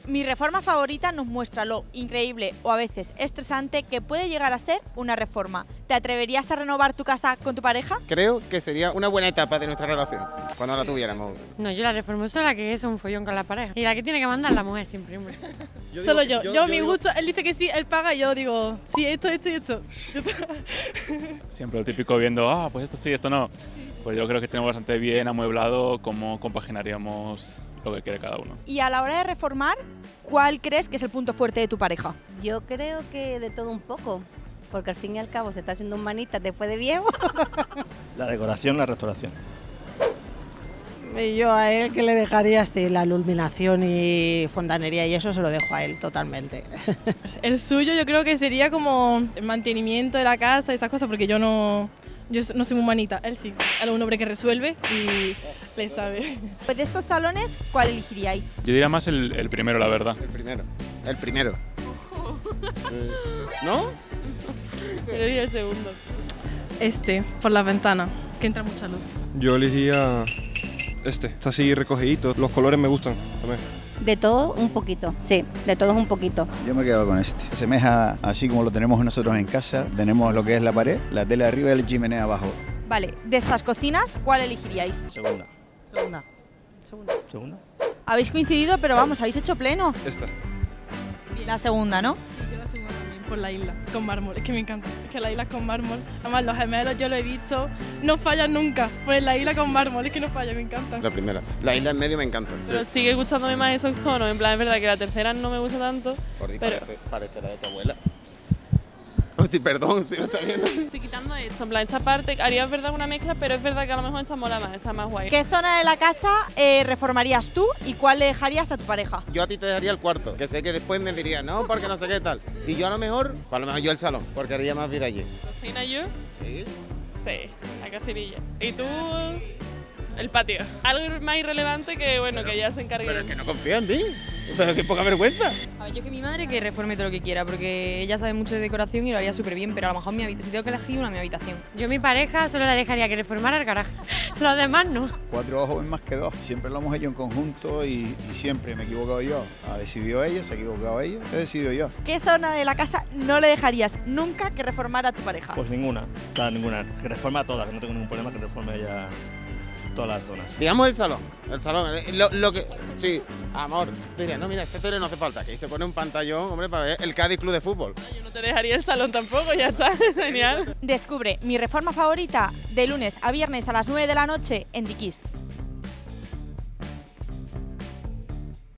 Mi reforma favorita nos muestra lo increíble o a veces estresante que puede llegar a ser una reforma. ¿Te atreverías a renovar tu casa con tu pareja? Creo que sería una buena etapa de nuestra relación, cuando la tuviéramos. No, yo la reformo sola, que es un follón con la pareja. Y la que tiene que mandar la mujer siempre, hombre. Solo yo. Yo, mi gusto, él dice que sí, él paga y yo digo, sí, esto y esto. Siempre lo típico viendo, pues esto sí, esto no. Pues yo creo que tenemos bastante bien amueblado cómo compaginaríamos lo que quiere cada uno. Y a la hora de reformar, ¿cuál crees que es el punto fuerte de tu pareja? Yo creo que de todo un poco, porque al fin y al cabo se está haciendo un manita después de viejo. La decoración, la restauración. Yo a él que le dejaría así la iluminación y fontanería y eso se lo dejo a él totalmente. El suyo yo creo que sería como el mantenimiento de la casa, esas cosas, porque yo no soy muy manita, él sí. Él es un hombre que resuelve y le sabe. Pues de estos salones, ¿cuál elegiríais? Yo diría más el primero, la verdad. El primero. ¿No? Yo diría el segundo. Por la ventana, que entra mucha luz. Yo elegiría está así recogidito, los colores me gustan también. De todo un poquito, sí, de todo un poquito. Yo me quedo con este. Semeja así como lo tenemos nosotros en casa. Tenemos lo que es la pared, la tele arriba y la chimenea abajo. Vale, de estas cocinas, ¿cuál elegiríais? Segunda. Habéis coincidido, pero vamos, habéis hecho pleno. Esta. La segunda, ¿no? Yo la segunda también, por la isla, con mármol, es que me encanta. Es que la isla con mármol, además los gemelos yo lo he visto, no fallan nunca. Pues la isla con mármol, es que no falla, me encanta. La primera. La isla en medio me encanta. Pero sigue gustándome más esos tonos, en plan es verdad que la tercera no me gusta tanto. Pero parece la de tu abuela. Hostia, perdón, si no está viendo. Estoy quitando esto, en plan esta parte haría es verdad una mezcla, pero es verdad que a lo mejor esta mola más, está más guay. ¿Qué zona de la casa reformarías tú y cuál le dejarías a tu pareja? Yo a ti te dejaría el cuarto, que sé que después me diría, no, porque no sé qué tal. Y yo a lo mejor yo el salón, porque haría más vida allí. ¿Cocina yo? Sí. Sí, la cocinilla. ¿Y tú? El patio. Algo más irrelevante que, bueno, que ya se encargue. Pero es que no confía en mí. Pero qué poca vergüenza. A ver, yo que mi madre que reforme todo lo que quiera, porque ella sabe mucho de decoración y lo haría súper bien, pero a lo mejor si tengo que elegir una, mi habitación. Yo mi pareja solo la dejaría que reformara el garaje. Los demás no. 4 ojos más que 2. Siempre lo hemos hecho en conjunto y siempre me he equivocado yo. Ha decidido ella, se ha equivocado ella, he decidido yo. ¿Qué zona de la casa no le dejarías nunca que reformara a tu pareja? Pues ninguna, ninguna. Que reforme a todas, que no tengo ningún problema, que reforme ella todas las zonas. Digamos el salón, lo que... Sí, amor, te diría, no, mira, este tele no hace falta, que ahí se pone un pantallón, hombre, para ver el Cádiz Club de Fútbol. Yo no te dejaría el salón tampoco, ya está, genial. Descubre mi reforma favorita de lunes a viernes a las 9 de la noche en Dikis.